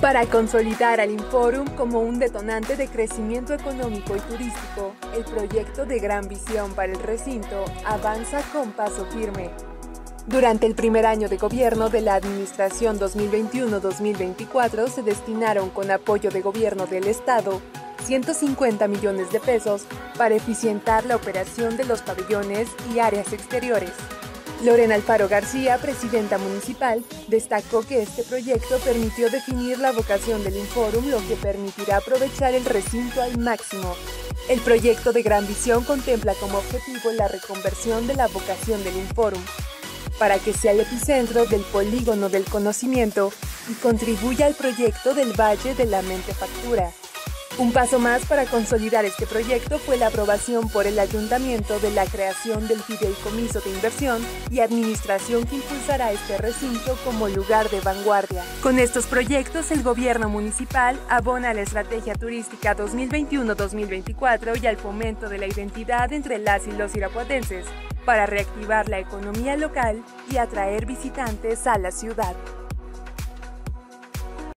Para consolidar al Inforum como un detonante de crecimiento económico y turístico, el proyecto de Gran Visión para el recinto avanza con paso firme. Durante el primer año de gobierno de la Administración 2021-2024 se destinaron con apoyo de gobierno del Estado 150 millones de pesos para eficientar la operación de los pabellones y áreas exteriores. Lorena Alfaro García, presidenta municipal, destacó que este proyecto permitió definir la vocación del Inforum, lo que permitirá aprovechar el recinto al máximo. El proyecto de Gran Visión contempla como objetivo la reconversión de la vocación del Inforum, para que sea el epicentro del polígono del conocimiento y contribuya al proyecto del Valle de la Mentefactura. Un paso más para consolidar este proyecto fue la aprobación por el Ayuntamiento de la creación del Fideicomiso de Inversión y Administración que impulsará este recinto como lugar de vanguardia. Con estos proyectos, el gobierno municipal abona a la estrategia turística 2021-2024 y al fomento de la identidad entre las y los irapuatenses, para reactivar la economía local y atraer visitantes a la ciudad.